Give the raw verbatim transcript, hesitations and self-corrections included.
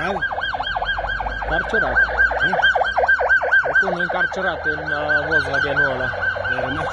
Carcerar? Carcerat. Cum e încarcerat în uh, Volkswagen-ul ăla. E rămas